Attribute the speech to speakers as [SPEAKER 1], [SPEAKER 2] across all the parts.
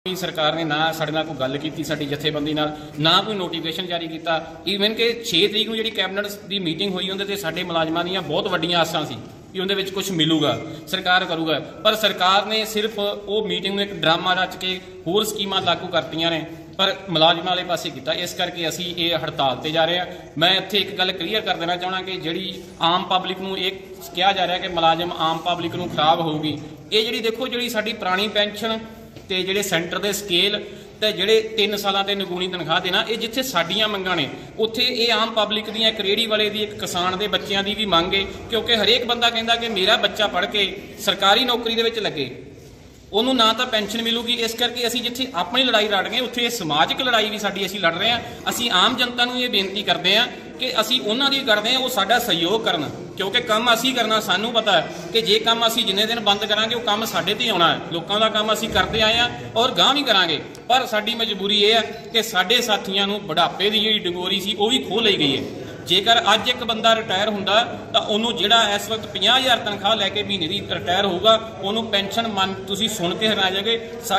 [SPEAKER 1] सरकार ने ना साडे नाल कोई गल कीती, साडी जथेबंदी नाल ना कोई नोटिफिकेशन जारी किया। ईवन कि 6 तरीक नूं जिहड़ी कैबिनेट की मीटिंग हुई उहदे ते साडे मुलाजमां दीयां बहुत वड्डियां आसां सी कि उहदे विच कुछ मिलूगा, सरकार करूगा, पर सरकार ने सिर्फ वो मीटिंग में एक ड्रामा रच के होर स्कीमां लागू करतियां ने पर मुलाजमां वाले पासे किया। इस करके असीं ये हड़ताल ते जा रहे हैं। मैं इत्थे एक गल क्लीयर कर देना चाहना कि जिहड़ी आम पब्लिक नूं एक कहा जा रहा है कि मुलाजम आम पब्लिक नूं खराब होऊगी, ये जिहड़ी देखो जिहड़ी साडी पुरानी पेंशन ते जिहड़े सेंटर दे स्केल ते जिहड़े 3 सालां ते निगूणी तनख्वाह देना, ये जिथे साडियां मंगां ने उत्थे ये आम पब्लिक दी, एक रेहड़ी वाले दी, एक किसान दे बच्चियां दी भी मंग है, क्योंकि हरेक बंदा कहंदा कि मेरा बच्चा पढ़ के सरकारी नौकरी दे विच लगे, उन्होंने ना तो पेंशन मिलूगी। इस करके असीं जिथे अपनी लड़ाई लड़ रहे हैं उत्थे समाजिक लड़ाई भी साडी असीं लड़ रहे हैं। असीं आम जनता नूं ये बेनती करते हैं कि असीं उन्हां दी करदे हैं वो साडा सहयोग करन, क्योंकि काम असीं करना सानूं पता है कि जे काम असीं जिन्ने दिन बंद करांगे वो काम साडे ते आउणा है। लोकां दा काम असीं करदे आए हैं और गांह भी करांगे, पर साडी मजबूरी ये है कि साडे साथियां नूं बुढ़ापे दी जिहड़ी डंगोरी सी वो भी खोह लई गई है। जेकर अज एक बंदा रिटायर हुंदा तां उहनूं जिहड़ा इस वक्त 50,000 तनख्वाह लैके महीने की रिटायर होगा, उहनूं पेंशन मन तुसीं सुन के हैरान जाओगे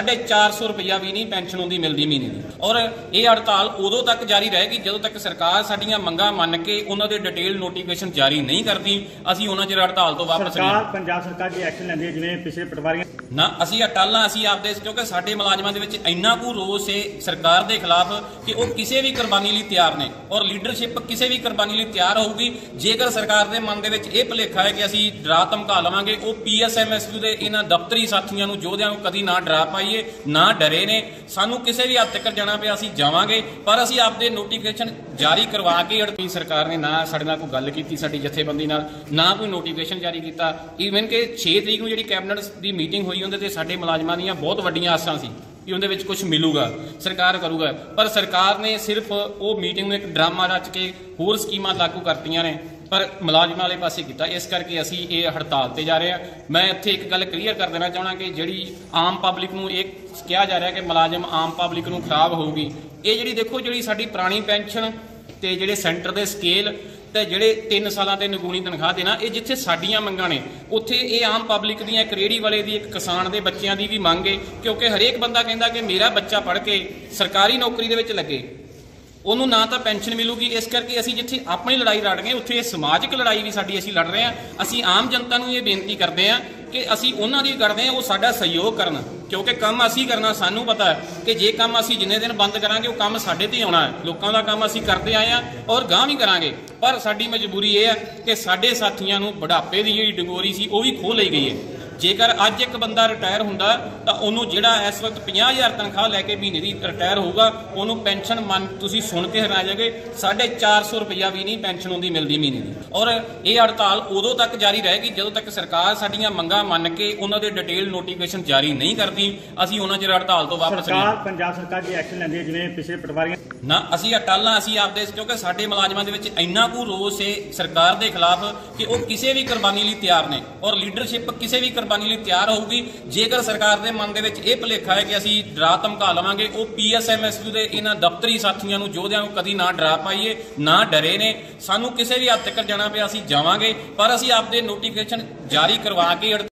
[SPEAKER 1] 450 रुपया भी नहीं पेंशन उहदी मिलदी महीने की। और ये हड़ताल उदों तक जारी रहेगी जदों तक सरकार साडीआं मंगां मन के उन्हां दे डिटेल नोटिफिकेशन जारी नहीं करती। असीं उन्हां चिर हड़ताल तो वापस नहीं।
[SPEAKER 2] पंजाब सरकार जी एक्शन लैंदी है जिवें पिछले पटवारी
[SPEAKER 1] ना असीं हटाला असीं आपदे, क्योंकि साडे मुलाजमां दे विच इंना कु रोस है सरकार दे खिलाफ कि वो किसी भी कुर्बानी लई तैयार ने और लीडरशिप किसी भी कुर्बानी लई तैयार होगी। जेकर सरकार दे मन दे विच इह भुलेखा है कि असीं डरा धमका लवांगे, वो PSMSU दे इन्हां दफ्तरी साथियां नूं योधिआं नूं कदी ना डरा पाईए, ना डरे ने। सानूं किसी भी हद तक जाना पिया असीं जावांगे, पर असीं आपदे नोटिफिकेशन जारी करवा के सरकार ने ना साडे नाल कोई गल कीती, साडी जथेबंदी नाल ना कोई नोटिफिकेशन जारी किया। ईवन कि 6 तरीक नूं जिहड़ी कैबिनेट की मीटिंग हुई उहदे ते साडे मुलाजमां दीयां बहुत वड्डियां आसां सी कि उहदे विच कुछ मिलूगा, सरकार करूगा, पर सरकार ने सिर्फ वो मीटिंग में एक ड्रामा रच के होर स्कीमां लागू करतियां ने पर मुलाजमां वाले पासे किया। इस करके असीं ये हड़ताल ते जा रहे हैं। मैं इत्थे एक गल क्लीयर कर देना चाहना कि जिहड़ी आम पब्लिक नूं एक कहा जा रहा है कि मुलाजम आम पब्लिक नूं खराब होऊगी, ये जिहड़ी देखो जिहड़ी साडी पुरानी पेंशन ते जिहड़े सेंटर दे स्केल ते जिहड़े 3 सालां ते निगूणी तनख्वाह देना, ये जिथे साडियां मंगां ने उत्थे ये आम पब्लिक दी, एक रेहड़ी वाले दी, एक किसान दे बच्चियां दी भी मंग है, क्योंकि हरेक बंदा कहंदा कि मेरा बच्चा पढ़ के सरकारी नौकरी दे विच लगे, उन्होंने ना तो पेंशन मिलूगी। इस करके असीं जिथे अपनी लड़ाई लड़ रहे हैं उत्थे समाजिक लड़ाई भी साडी असीं लड़ रहे हैं। असीं आम जनता नूं ये बेनती करते हैं कि असीं उन्हां दी करदे हैं वो साडा सहयोग करन, क्योंकि काम असीं करना सानूं पता है कि जे काम असीं जिन्ने दिन बंद करांगे वो काम साडे ते आउणा है। लोकां दा काम असीं करदे आए हैं और गांह भी करांगे, पर साडी मजबूरी ये है कि साडे साथियां नूं बुढ़ापे दी जिहड़ी डंगोरी सी वो भी खोह लई गई है। जेकर अज एक बंदा रिटायर हुंदा तां उहनूं जिहड़ा इस वक्त 50,000 तनख्वाह लैके महीने की रिटायर होगा, उहनूं पेंशन मन तुसीं सुन के हैरान जाओगे 450 रुपया भी नहीं पेंशन उहदी मिलदी महीने की। और ये हड़ताल उदों तक जारी रहेगी जदों तक सरकार साडीआं मंगां मन के उन्हां दे डिटेल नोटिफिकेशन जारी नहीं करती। असीं उन्हां चिर हड़ताल तो वापस नहीं।
[SPEAKER 2] पंजाब सरकार जी एक्शन लैंदी है जिवें पिछले पटवारी
[SPEAKER 1] ना असीं हटाला असीं आपदे, क्योंकि साडे मुलाजमां दे विच इंना कु रोस है सरकार दे खिलाफ कि वो किसी भी कुर्बानी लई तैयार ने और लीडरशिप किसी भी कुर्बानी लई तैयार होगी। जेकर सरकार दे मन दे विच इह भुलेखा है कि असीं डरा धमका लवांगे, वो PSMSU दे इन्हां दफ्तरी साथियां नूं योधिआं नूं कदी ना डरा पाईए, ना डरे ने। सानूं किसी भी हद तक जाना पिया असीं जावांगे, पर असीं आपदे नोटिफिकेशन जारी करवा के